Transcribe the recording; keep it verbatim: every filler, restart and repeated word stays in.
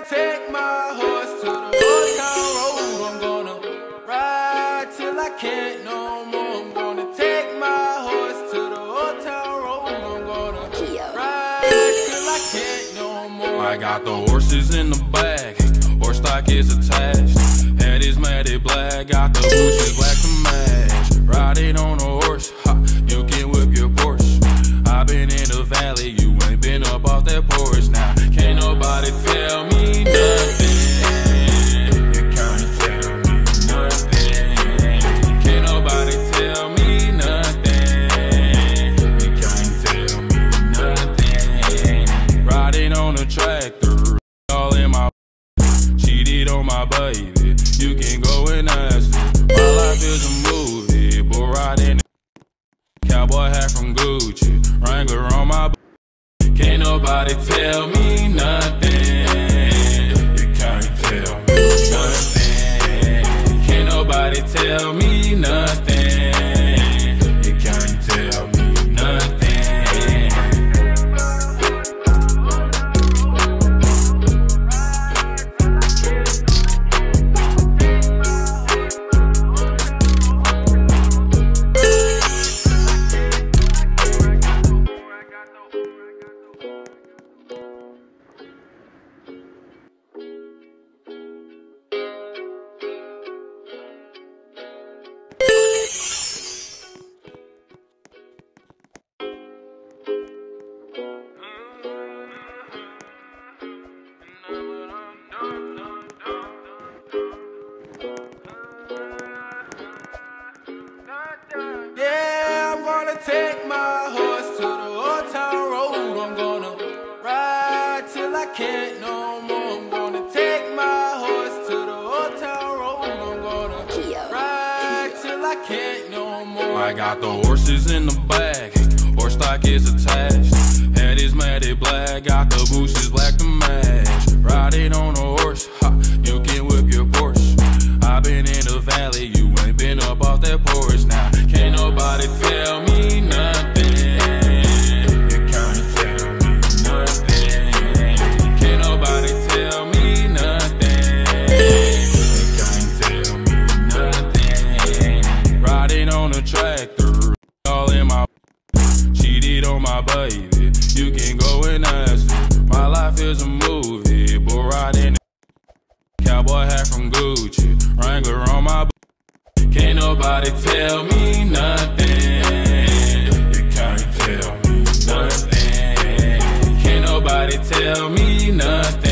take my horse to the old town road. I'm gonna ride till I can't no more. I'm gonna take my horse to the old town road. I'm gonna ride till I can't no more. I got the horses in the bag, horse stock is attached. Head is matted black, got the bushes black to match. Riding on a horse, ha, you can whip your Porsche. I been in the valley, you ain't been up off that porch. Now, can't nobody tell me nothing. You can't tell me nothing. Can't nobody tell me nothing. You can't tell me nothing. Riding on a tractor, all in my cheated on my baby. You can go and ask her. My life is a movie, but riding cowboy hat from Gucci, Wrangler on my b. Can't nobody tell me nothing. You can't tell me nothing. Can't nobody tell me nothing. You can't tell me nothing. Yeah, I'm gonna take my horse to the old town road. I'm gonna ride till I can't no more. I'm gonna take my horse to the old town road. I'm gonna ride till I can't no more. I got the horses in the bag, horse stock is attached. Head is matted black, got the bushes black to match. Riding on a horse, ha, you can whip your Porsche. I been in the valley, you ain't been up off that porch. Now, can't nobody tell me nothing. You can't tell me nothing. Can't nobody tell me nothing. You can't tell me nothing. Riding on a tractor, all in my cheated on my baby. You can go and ask her. My life is a movie, but riding cowboy hat from Gucci, Wrangler on my b. Can't nobody tell me nothing. You can't tell me nothing. Can't nobody tell me nothing.